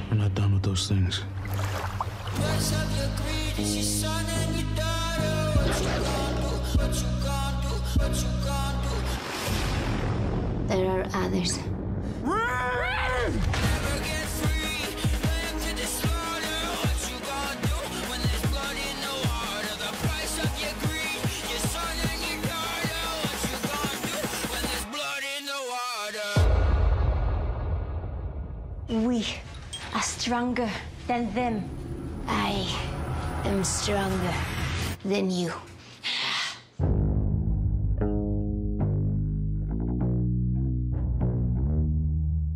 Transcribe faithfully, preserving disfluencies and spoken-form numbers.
We're not done with those things. There are others. We are stronger than them. I am stronger than you.